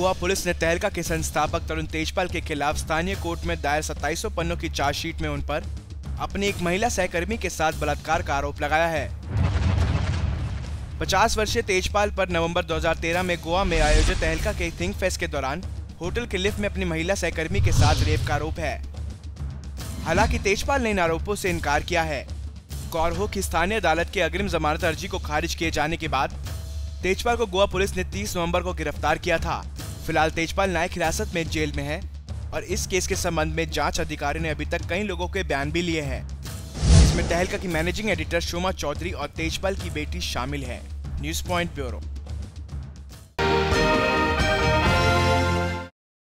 Goa police ने तहलका के संस्थापक तरुण तेजपाल के खिलाफ स्थानीय कोर्ट में दायर 2700 पन्नों की चार्जशीट में उन पर अपनी एक महिला सहकर्मी के साथ बलात्कार का आरोप लगाया है। 50 वर्षीय तेजपाल पर नवंबर 2013 में गोवा में आयोजित तहलका के थिंक फेस्ट के दौरान होटल के लिफ्ट में अपनी महिला सहकर्मी के साथ रेप का आरोप है। हालांकि तेजपाल ने इन आरोपों से इनकार किया है। गौर हो कि स्थानीय अदालत की अग्रिम जमानत अर्जी को खारिज किए जाने के बाद तेजपाल को गोवा पुलिस ने 30 नवंबर को गिरफ्तार किया था। फिलहाल तेजपाल न्यायिक हिरासत में जेल में है और इस केस के संबंध में जांच अधिकारी ने अभी तक कई लोगों के बयान भी लिए हैं। इसमें तहलका की मैनेजिंग एडिटर शोमा चौधरी और तेजपाल की बेटी शामिल है। News point bureau.